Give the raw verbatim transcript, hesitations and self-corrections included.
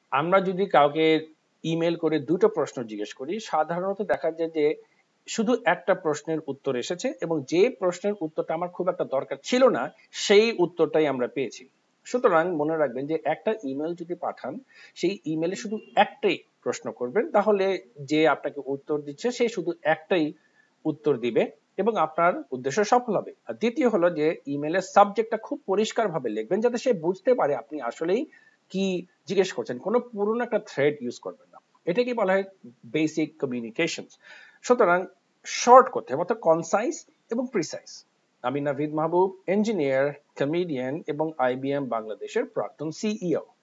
আমরা যদি কাউকে ইমেল করে দুটো প্রশ্ন জিজ্ঞেস করি, সাধারণত দেখা যায় যে শুধু একটা প্রশ্নের উত্তর এসেছে এবং যে প্রশ্নের উত্তরটা আমার খুব একটা দরকার ছিল না সেই উত্তরটাই আমরা পেয়েছি। সুতরাং মনে রাখবেন যে একটা ইমেল যদি পাঠান, সেই ইমেলে শুধু একটাই প্রশ্ন করবেন, তাহলে যে আপনাকে উত্তর দিচ্ছে সে শুধু একটাই উত্তর দিবে এবং আপনার উদ্দেশ্য সফল হবে। আর দ্বিতীয় হলো যে ইমেলের সাবজেক্টটা খুব পরিষ্কার ভাবে লিখবেন যাতে সে বুঝতে পারে আপনি আসলেই কি জিজ্ঞেস করছেন। কোনো পুরনো একটা থ্রেড ইউজ করবেন না। এটাকে বলা হয় বেসিক কমিউনিকেশন। সুতরাং শর্ট করতে হবে, অর্থাৎ কনসাইজ এবং প্রিসাইজ। আমি নাভিদ মাহবুব, ইঞ্জিনিয়ার, কমেডিয়ান এবং আইবিএম বাংলাদেশের প্রাক্তন সিইও।